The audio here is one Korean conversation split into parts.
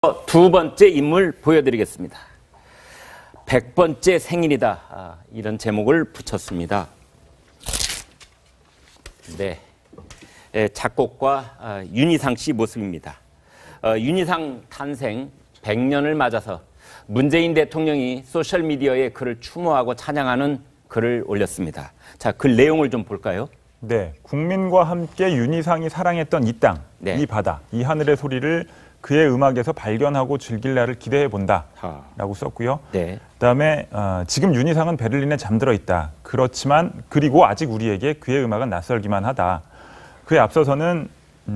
두 번째 인물 보여드리겠습니다. 100번째 생일이다. 이런 제목을 붙였습니다. 네, 작곡가 윤희상 씨 모습입니다. 윤희상 탄생 100년을 맞아서 문재인 대통령이 소셜미디어에 그를 추모하고 찬양하는 글을 올렸습니다. 자, 글 내용을 좀 볼까요? 네, 국민과 함께 윤희상이 사랑했던 이 땅, 네. 이 바다, 이 하늘의 소리를 그의 음악에서 발견하고 즐길 날을 기대해 본다 라고 썼고요. 네. 그다음에 지금 윤희상은 베를린에 잠들어 있다. 그렇지만 그리고 아직 우리에게 그의 음악은 낯설기만 하다. 그에 앞서서는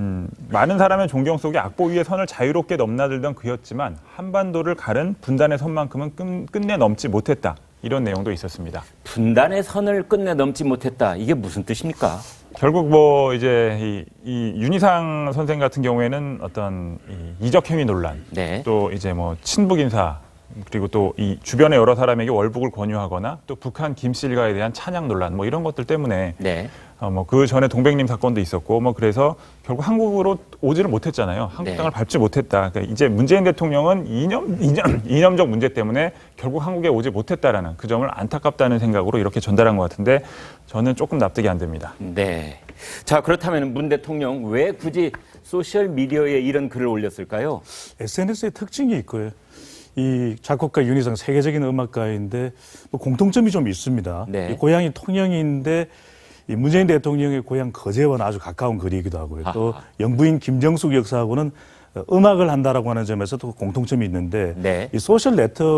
많은 사람의 존경 속에 악보 위에 선을 자유롭게 넘나들던 그였지만 한반도를 가른 분단의 선만큼은 끝내 넘지 못했다. 이런 내용도 있었습니다. 분단의 선을 끝내 넘지 못했다. 이게 무슨 뜻입니까? 결국 뭐 이제 이 윤희상 선생 같은 경우에는 어떤 이적 행위 논란, 네. 또 이제 뭐 친북 인사, 그리고 또 이 주변의 여러 사람에게 월북을 권유하거나 또 북한 김씨 일가에 대한 찬양 논란, 뭐 이런 것들 때문에 네. 뭐 그 전에 동백님 사건도 있었고 뭐 그래서 결국 한국으로 오지를 못했잖아요. 한국 땅을 네. 밟지 못했다. 그러니까 이제 문재인 대통령은 이념적 문제 때문에 결국 한국에 오지 못했다라는 그 점을 안타깝다는 생각으로 이렇게 전달한 것 같은데 저는 조금 납득이 안 됩니다. 네. 자, 그렇다면 문 대통령 왜 굳이 소셜 미디어에 이런 글을 올렸을까요? SNS의 특징이 있고요. 이 작곡가 윤희상 세계적인 음악가인데 뭐 공통점이 좀 있습니다. 네. 고향이 통영인데 이 문재인 대통령의 고향 거제와는 아주 가까운 거리이기도 하고요. 또 영부인 김정숙 역사하고는 음악을 한다라고 하는 점에서도 공통점이 있는데 네. 이 소셜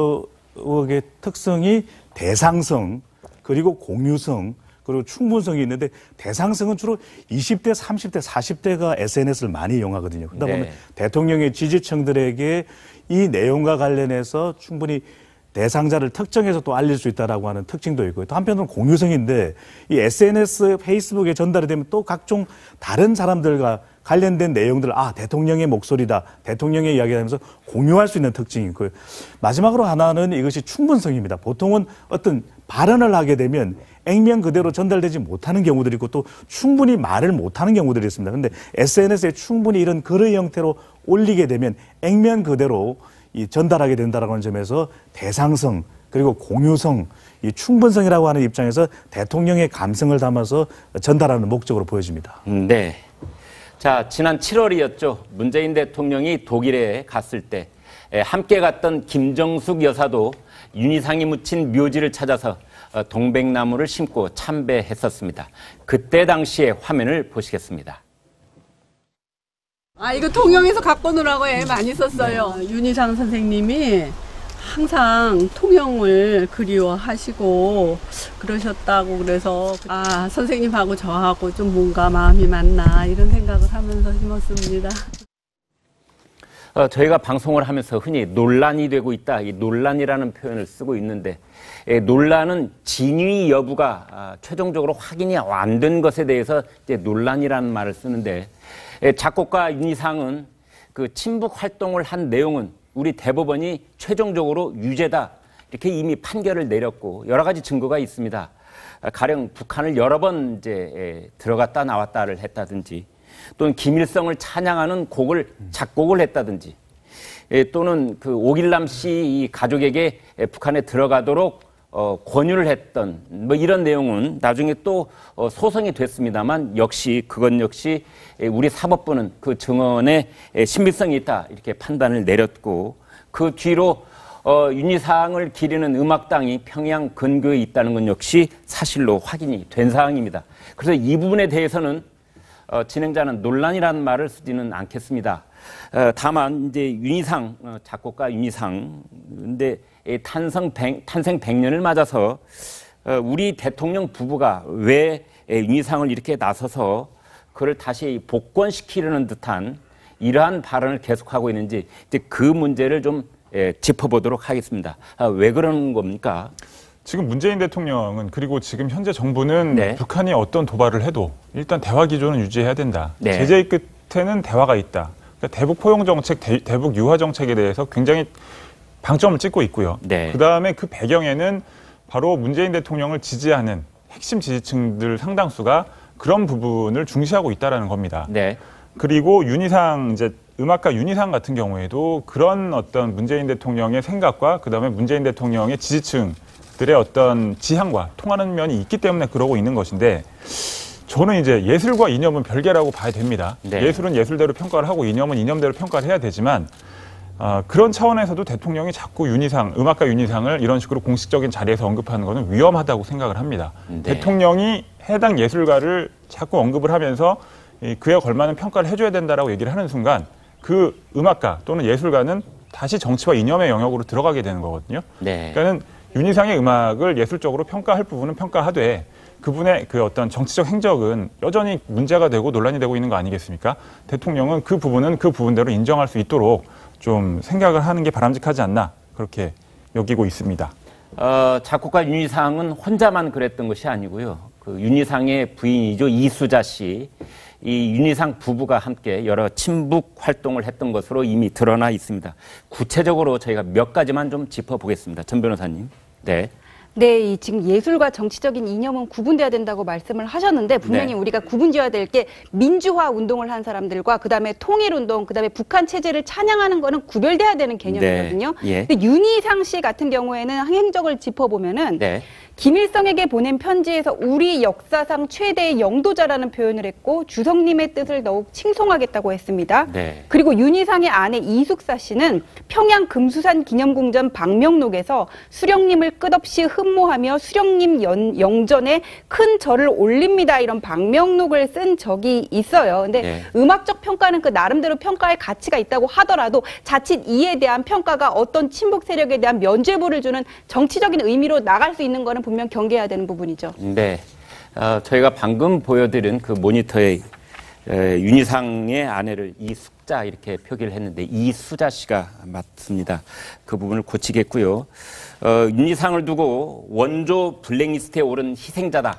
네트워크의 특성이 대상성 그리고 공유성 그리고 충분성이 있는데 대상성은 주로 20대, 30대, 40대가 SNS를 많이 이용하거든요. 그러다 보면 네. 대통령의 지지층들에게 이 내용과 관련해서 충분히 대상자를 특정해서 또 알릴 수 있다라고 하는 특징도 있고요. 또 한편으로는 공유성인데 이 SNS, 페이스북에 전달이 되면 또 각종 다른 사람들과 관련된 내용들, 대통령의 목소리다, 대통령의 이야기를 하면서 공유할 수 있는 특징이 있고요. 마지막으로 하나는 이것이 충분성입니다. 보통은 어떤 발언을 하게 되면 액면 그대로 전달되지 못하는 경우들이 있고 또 충분히 말을 못하는 경우들이 있습니다. 그런데 SNS에 충분히 이런 글의 형태로 올리게 되면 액면 그대로 전달하게 된다는 점에서 대상성 그리고 공유성, 이 충분성이라고 하는 입장에서 대통령의 감성을 담아서 전달하는 목적으로 보여집니다. 네. 자, 지난 7월이었죠. 문재인 대통령이 독일에 갔을 때 함께 갔던 김정숙 여사도 윤희상이 묻힌 묘지를 찾아서 동백나무를 심고 참배했었습니다. 그때 당시의 화면을 보시겠습니다. 이거 통영에서 갖고 오느라고 애 많이 썼어요. 네. 윤희상 선생님이 항상 통영을 그리워하시고 그러셨다고 그래서 선생님하고 저하고 좀 뭔가 마음이 맞나 이런 생각을 하면서 심었습니다. 저희가 방송을 하면서 흔히 논란이 되고 있다. 이 논란이라는 표현을 쓰고 있는데 논란은 진위 여부가 최종적으로 확인이 안 된 것에 대해서 이제 논란이라는 말을 쓰는데 작곡가 윤희상은 그 친북 활동을 한 내용은 우리 대법원이 최종적으로 유죄다 이렇게 이미 판결을 내렸고 여러 가지 증거가 있습니다. 가령 북한을 여러 번 이제 들어갔다 나왔다를 했다든지 또는 김일성을 찬양하는 곡을 작곡을 했다든지 또는 그 오길남 씨 가족에게 북한에 들어가도록 권유를 했던 뭐 이런 내용은 나중에 또 소송이 됐습니다만 그건 역시 우리 사법부는 그 증언에 신빙성이 있다 이렇게 판단을 내렸고 그 뒤로 윤희상을 기리는 음악당이 평양 근교에 있다는 건 역시 사실로 확인이 된 사항입니다. 그래서 이 부분에 대해서는 진행자는 논란이라는 말을 쓰지는 않겠습니다. 다만 이제 윤희상 작곡가 윤희상 근데 탄생 100년을 맞아서 우리 대통령 부부가 왜 윤희상을 이렇게 나서서 그를 다시 복권시키려는 듯한 이러한 발언을 계속하고 있는지 이제 그 문제를 좀 짚어보도록 하겠습니다. 왜 그러는 겁니까? 지금 문재인 대통령은 그리고 지금 현재 정부는 네. 북한이 어떤 도발을 해도 일단 대화 기조는 유지해야 된다. 네. 제재의 끝에는 대화가 있다. 그러니까 대북 포용 정책, 대북 유화 정책에 대해서 굉장히 방점을 찍고 있고요. 네. 그다음에 그 배경에는 바로 문재인 대통령을 지지하는 핵심 지지층들 상당수가 그런 부분을 중시하고 있다는 겁니다. 네. 그리고 윤희상 이제 음악가 윤희상 같은 경우에도 그런 어떤 문재인 대통령의 생각과 그다음에 문재인 대통령의 지지층들의 어떤 지향과 통하는 면이 있기 때문에 그러고 있는 것인데 저는 이제 예술과 이념은 별개라고 봐야 됩니다. 네. 예술은 예술대로 평가를 하고 이념은 이념대로 평가를 해야 되지만 그런 차원에서도 대통령이 자꾸 윤희상, 음악가 윤희상을 이런 식으로 공식적인 자리에서 언급하는 것은 위험하다고 생각을 합니다. 네. 대통령이 해당 예술가를 자꾸 언급을 하면서 그에 걸맞는 평가를 해줘야 된다라고 얘기를 하는 순간 그 음악가 또는 예술가는 다시 정치와 이념의 영역으로 들어가게 되는 거거든요. 네. 그러니까는 윤희상의 음악을 예술적으로 평가할 부분은 평가하되 그분의 그 어떤 정치적 행적은 여전히 문제가 되고 논란이 되고 있는 거 아니겠습니까? 대통령은 그 부분은 그 부분대로 인정할 수 있도록 좀 생각을 하는 게 바람직하지 않나 그렇게 여기고 있습니다. 작곡가 윤희상은 혼자만 그랬던 것이 아니고요. 그 윤희상의 부인이죠. 이수자 씨. 이 윤희상 부부가 함께 여러 친북 활동을 했던 것으로 이미 드러나 있습니다. 구체적으로 저희가 몇 가지만 좀 짚어보겠습니다. 전 변호사님. 네. 네, 지금 예술과 정치적인 이념은 구분돼야 된다고 말씀을 하셨는데 분명히 네. 우리가 구분지어야 될 게 민주화 운동을 한 사람들과 그다음에 통일운동, 그다음에 북한 체제를 찬양하는 거는 구별돼야 되는 개념이거든요. 네. 예. 근데 윤희상 씨 같은 경우에는 행적을 짚어보면은 네. 김일성에게 보낸 편지에서 우리 역사상 최대의 영도자라는 표현을 했고 주성님의 뜻을 더욱 칭송하겠다고 했습니다. 네. 그리고 윤희상의 아내 이숙사 씨는 평양 금수산 기념궁전 방명록에서 수령님을 끝없이 흠모하며 수령님 영전에 큰 절을 올립니다. 이런 방명록을 쓴 적이 있어요. 근데 네. 음악적 평가는 그 나름대로 평가할 가치가 있다고 하더라도 자칫 이에 대한 평가가 어떤 친북 세력에 대한 면죄부를 주는 정치적인 의미로 나갈 수 있는 거는 분명 경계해야 되는 부분이죠. 네, 저희가 방금 보여드린 그 모니터에 윤희상의 아내를 이숙자 이렇게 표기를 했는데 이수자 씨가 맞습니다. 그 부분을 고치겠고요. 윤희상을 두고 원조 블랙리스트에 오른 희생자다.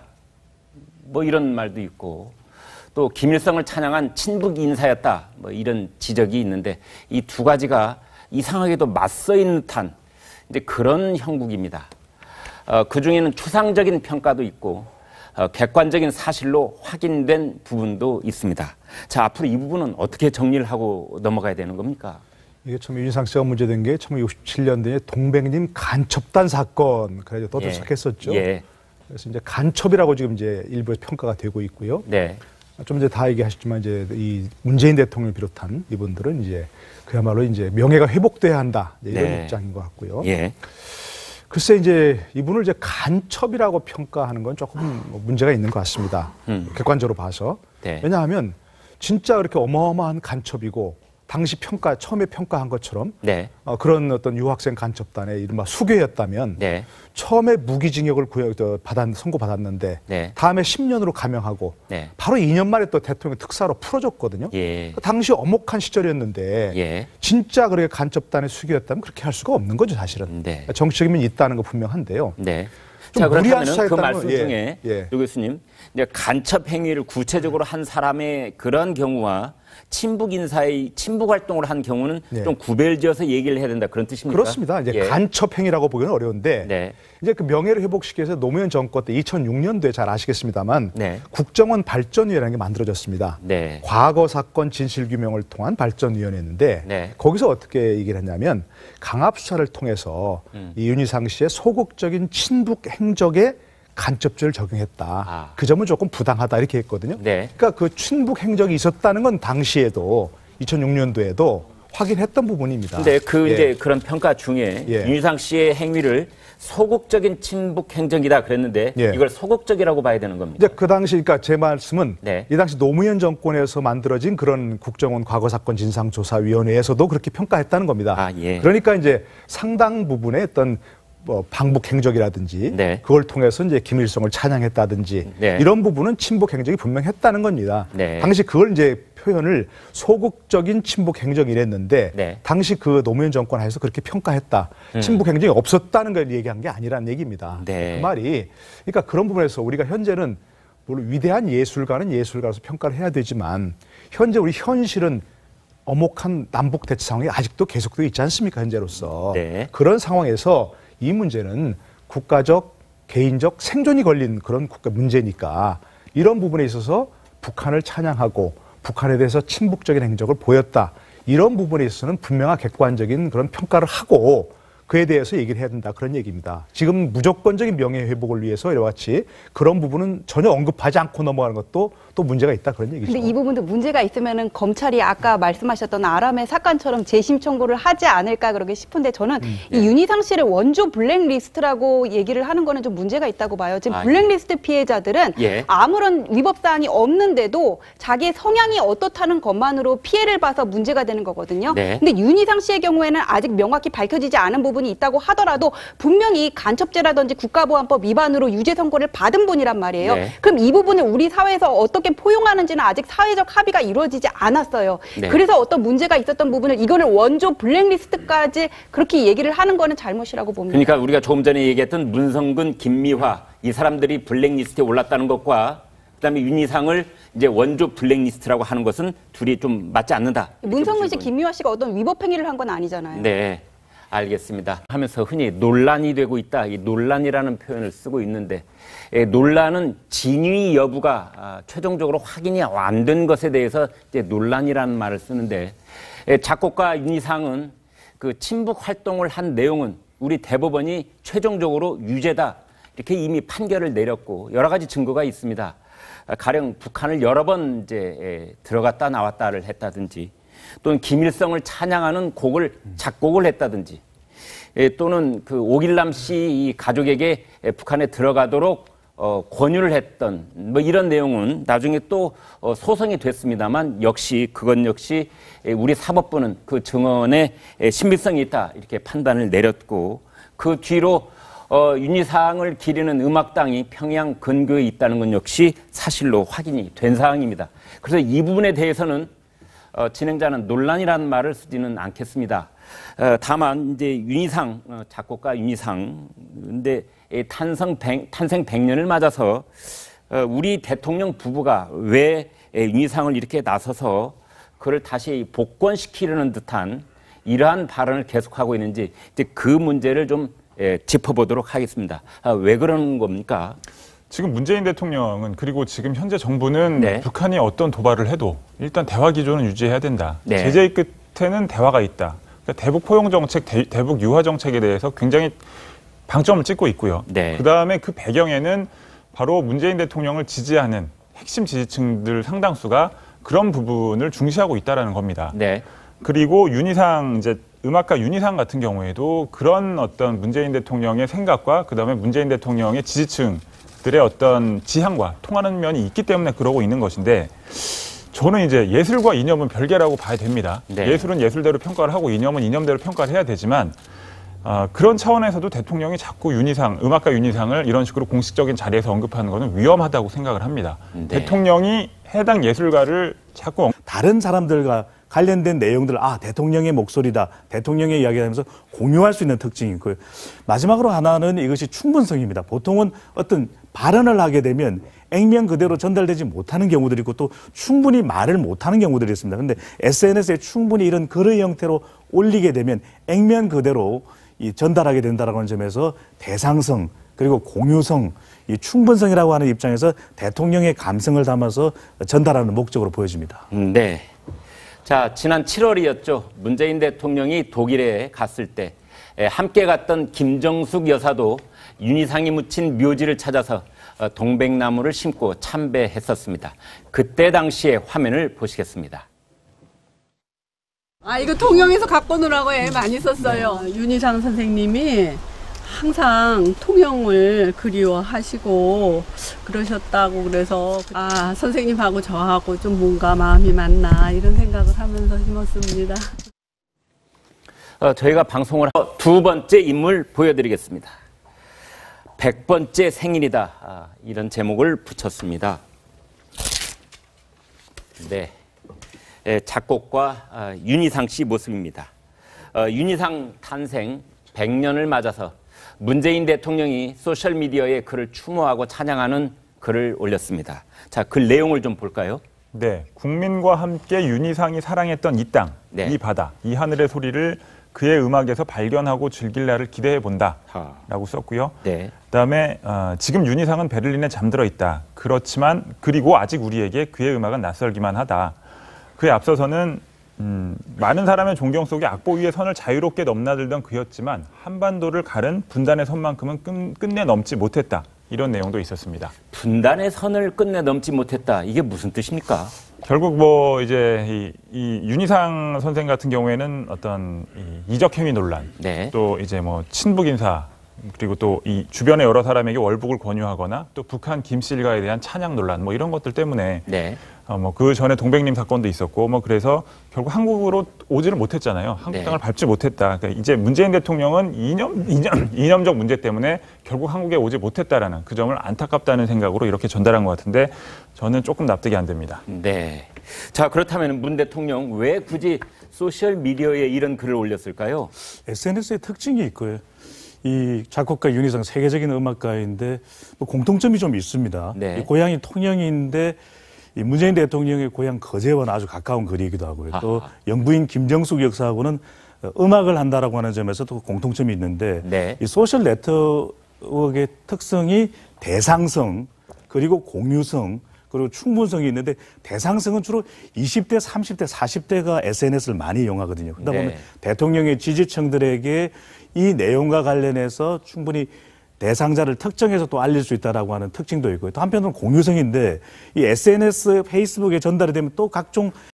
뭐 이런 말도 있고 또 김일성을 찬양한 친북 인사였다. 뭐 이런 지적이 있는데 이 두 가지가 이상하게도 맞서 있는 듯한 이제 그런 형국입니다. 그 중에는 추상적인 평가도 있고 객관적인 사실로 확인된 부분도 있습니다. 자, 앞으로 이 부분은 어떻게 정리를 하고 넘어가야 되는 겁니까? 이게 처음에 윤희상 씨가 문제된 게 1967년도에 동백님 간첩단 사건 그래서 떠들썩했었죠. 예. 그래서 이제 간첩이라고 지금 이제 일부에서 평가가 되고 있고요. 네. 좀 이제 다 얘기하셨지만 이제 이 문재인 대통령을 비롯한 이분들은 이제 그야말로 이제 명예가 회복돼야 한다 이런 네. 입장인 것 같고요. 예. 글쎄 이제 이분을 이제 간첩이라고 평가하는 건 조금 문제가 있는 것 같습니다. 객관적으로 봐서. 네. 왜냐하면 진짜 그렇게 어마어마한 간첩이고 당시 처음에 평가한 것처럼 네. 그런 어떤 유학생 간첩단의 이른바 수괴였다면 네. 처음에 무기징역을 선고받았는데 네. 다음에 10년으로 감형하고 네. 바로 2년 만에 또 대통령 특사로 풀어줬거든요. 예. 당시 엄혹한 시절이었는데 예. 진짜 그렇게 간첩단의 수괴였다면 그렇게 할 수가 없는 거죠 사실은. 네. 정치적인 면이 있다는 거 분명한데요. 네. 자, 그렇다면 그 말씀 중에 유 교수님 이제 간첩 행위를 구체적으로 한 사람의 그런 경우와 친북 인사의 친북 활동을 한 경우는 네. 좀 구별지어서 얘기를 해야 된다 그런 뜻입니까? 그렇습니다. 이제 예. 간첩 행위라고 보기는 어려운데 네. 이제 그 명예를 회복시키기 위해서 노무현 정권 때 2006년도에 잘 아시겠습니다만 네. 국정원 발전위원회라는 게 만들어졌습니다. 네. 과거 사건 진실 규명을 통한 발전위원회였는데 네. 거기서 어떻게 얘기를 했냐면 강압 수사를 통해서 이 윤희상 씨의 소극적인 친북 행적에 간첩죄를 적용했다. 그 점은 조금 부당하다 이렇게 했거든요. 네. 그러니까 그 친북 행적이 있었다는 건 당시에도 2006년도에도 확인했던 부분입니다. 근데 이제 그런 평가 중에 윤희상 씨의 행위를 소극적인 친북 행정이다 그랬는데 이걸 소극적이라고 봐야 되는 겁니다. 이제 그 당시 그러니까 제 말씀은 이 당시 노무현 정권에서 만들어진 그런 국정원 과거사건 진상조사위원회에서도 그렇게 평가했다는 겁니다. 그러니까 이제 상당 부분의 어떤 방북 행적이라든지 그걸 통해서 이제 김일성을 찬양했다든지 이런 부분은 친북 행적이 분명했다는 겁니다. 당시 그걸 이제 표현을 소극적인 친북 행적이랬는데 당시 그 노무현 정권 하에서 그렇게 평가했다. 친북 행적이 없었다는 걸 얘기한 게 아니라는 얘기입니다. 그 말이 그러니까 그런 부분에서 우리가 현재는 물론 위대한 예술가는 예술가로서 평가를 해야 되지만 현재 우리 현실은 엄혹한 남북 대치 상황이 아직도 계속되고 있지 않습니까? 현재로서 그런 상황에서 이 문제는 국가적, 개인적 생존이 걸린 그런 국가 문제니까 이런 부분에 있어서 북한을 찬양하고 북한에 대해서 친북적인 행적을 보였다. 이런 부분에 있어서는 분명한 객관적인 그런 평가를 하고 그에 대해서 얘기를 해야 된다 그런 얘기입니다. 지금 무조건적인 명예회복을 위해서 이와 같이 그런 부분은 전혀 언급하지 않고 넘어가는 것도 또 문제가 있다 그런 얘기죠. 근데 이 부분도 문제가 있으면은 검찰이 아까 말씀하셨던 아람의 사건처럼 재심 청구를 하지 않을까 그러게 싶은데 저는 이 윤희상 씨를 원조 블랙리스트라고 얘기를 하는 거는 좀 문제가 있다고 봐요. 지금 블랙리스트 피해자들은 아무런 위법 사항이 없는데도 자기의 성향이 어떻다는 것만으로 피해를 봐서 문제가 되는 거거든요. 근데 윤희상 씨의 경우에는 아직 명확히 밝혀지지 않은 부분이 있다고 하더라도 분명히 간첩죄라든지 국가보안법 위반으로 유죄 선고를 받은 분이란 말이에요. 그럼 이 부분을 우리 사회에서 어떻게 포용하는지는 아직 사회적 합의가 이루어지지 않았어요. 그래서 어떤 문제가 있었던 부분을 이거를 원조 블랙리스트까지 그렇게 얘기를 하는 거는 잘못이라고 봅니다. 그러니까 우리가 조금 전에 얘기했던 문성근, 김미화 이 사람들이 블랙리스트에 올랐다는 것과 그다음에 윤희상을 이제 원조 블랙리스트라고 하는 것은 둘이 좀 맞지 않는다. 문성근 씨, 김미화 씨가 어떤 위법 행위를 한 건 아니잖아요. 네. 알겠습니다. 하면서 흔히 논란이 되고 있다. 이 논란이라는 표현을 쓰고 있는데 논란은 진위 여부가 최종적으로 확인이 안 된 것에 대해서 이제 논란이라는 말을 쓰는데 작곡가 윤희상은 그 친북 활동을 한 내용은 우리 대법원이 최종적으로 유죄다. 이렇게 이미 판결을 내렸고 여러 가지 증거가 있습니다. 가령 북한을 여러 번 이제 들어갔다 나왔다를 했다든지 또는 김일성을 찬양하는 곡을 작곡을 했다든지 또는 그 오길남 씨 가족에게 북한에 들어가도록 권유를 했던 뭐 이런 내용은 나중에 또 소송이 됐습니다만 그건 역시 우리 사법부는 그 증언에 신빙성이 있다 이렇게 판단을 내렸고 그 뒤로 윤희상을 기리는 음악당이 평양 근교에 있다는 건 역시 사실로 확인이 된 사항입니다. 그래서 이 부분에 대해서는 진행자는 논란이라는 말을 쓰지는 않겠습니다. 다만 이제 윤희상 작곡가 윤희상 근데 탄생 100년을 맞아서 우리 대통령 부부가 왜 윤희상을 이렇게 나서서 그를 다시 복권시키려는 듯한 이러한 발언을 계속하고 있는지 이제 그 문제를 좀 짚어보도록 하겠습니다. 왜 그러는 겁니까? 지금 문재인 대통령은 그리고 지금 현재 정부는 북한이 어떤 도발을 해도 일단 대화 기조는 유지해야 된다. 제재의 끝에는 대화가 있다. 그러니까 대북 포용 정책, 대북 유화 정책에 대해서 굉장히 방점을 찍고 있고요. 그다음에 그 배경에는 바로 문재인 대통령을 지지하는 핵심 지지층들 상당수가 그런 부분을 중시하고 있다라는 겁니다. 그리고 윤희상 이제 음악가 윤희상 같은 경우에도 그런 어떤 문재인 대통령의 생각과 그다음에 문재인 대통령의 지지층들의 어떤 지향과 통하는 면이 있기 때문에 그러고 있는 것인데 저는 이제 예술과 이념은 별개라고 봐야 됩니다. 예술은 예술대로 평가를 하고 이념은 이념대로 평가를 해야 되지만 그런 차원에서도 대통령이 자꾸 음악가 윤희상을 이런 식으로 공식적인 자리에서 언급하는 것은 위험하다고 생각을 합니다. 대통령이 해당 예술가를 자꾸 다른 사람들과 관련된 내용들, 대통령의 목소리다, 대통령의 이야기다 하면서 공유할 수 있는 특징이 있고요. 마지막으로 하나는 이것이 충분성입니다. 보통은 어떤 발언을 하게 되면 액면 그대로 전달되지 못하는 경우들이 있고 또 충분히 말을 못하는 경우들이 있습니다. 그런데 SNS에 충분히 이런 글의 형태로 올리게 되면 액면 그대로 전달하게 된다는 하는 점에서 대상성 그리고 공유성, 이 충분성이라고 하는 입장에서 대통령의 감성을 담아서 전달하는 목적으로 보여집니다. 네. 자, 지난 7월이었죠. 문재인 대통령이 독일에 갔을 때 함께 갔던 김정숙 여사도 윤희상이 묻힌 묘지를 찾아서 동백나무를 심고 참배했었습니다. 그때 당시의 화면을 보시겠습니다. 이거 통영에서 갖고 오느라고 애 많이 썼어요. 윤희상 선생님이 항상 통영을 그리워하시고 그러셨다고 그래서 선생님하고 저하고 좀 뭔가 마음이 맞나 이런 생각을 하면서 심었습니다. 저희가 방송을 하고 두 번째 인물 보여드리겠습니다. 100번째 생일이다. 이런 제목을 붙였습니다. 네, 작곡가 윤희상 씨 모습입니다. 윤희상 탄생 100년을 맞아서 문재인 대통령이 소셜미디어에 그를 추모하고 찬양하는 글을 올렸습니다. 자, 글 내용을 좀 볼까요? 네, 국민과 함께 윤희상이 사랑했던 이 땅, 이 바다, 이 하늘의 소리를 그의 음악에서 발견하고 즐길 날을 기대해 본다 라고 썼고요. 그다음에 지금 윤희상은 베를린에 잠들어 있다. 그렇지만 그리고 아직 우리에게 그의 음악은 낯설기만 하다. 그에 앞서서는 많은 사람의 존경 속에 악보 위에 선을 자유롭게 넘나들던 그였지만 한반도를 가른 분단의 선만큼은 끝내 넘지 못했다. 이런 내용도 있었습니다. 분단의 선을 끝내 넘지 못했다. 이게 무슨 뜻입니까? 결국 뭐 이제 이 윤희상 선생 같은 경우에는 어떤 이적 행위 논란, 네. 또 이제 뭐 친북 인사, 그리고 또 이 주변의 여러 사람에게 월북을 권유하거나 또 북한 김씨 일가에 대한 찬양 논란 뭐 이런 것들 때문에 네. 뭐 그 전에 동백님 사건도 있었고 뭐 그래서 결국 한국으로 오지를 못했잖아요. 한국 땅을 네. 밟지 못했다. 그러니까 이제 문재인 대통령은 이념적 문제 때문에 결국 한국에 오지 못했다라는 그 점을 안타깝다는 생각으로 이렇게 전달한 것 같은데 저는 조금 납득이 안 됩니다. 네. 자, 그렇다면 문 대통령 왜 굳이 소셜 미디어에 이런 글을 올렸을까요? SNS의 특징이 있고요. 이 작곡가 윤희상 세계적인 음악가인데 뭐 공통점이 좀 있습니다. 네. 이 고향이 통영인데 이 문재인 대통령의 고향 거제와는 아주 가까운 거리이기도 하고요. 또 영부인 김정숙 역사하고는 음악을 한다라고 하는 점에서도 공통점이 있는데 네. 이 소셜 네트워크의 특성이 대상성 그리고 공유성 그리고 충분성이 있는데 대상성은 주로 20대, 30대, 40대가 SNS를 많이 이용하거든요. 그러다 보면 네. 대통령의 지지층들에게 이 내용과 관련해서 충분히 대상자를 특정해서 또 알릴 수 있다라고 하는 특징도 있고요. 또 한편으로는 공유성인데 이 SNS, 페이스북에 전달이 되면 또 각종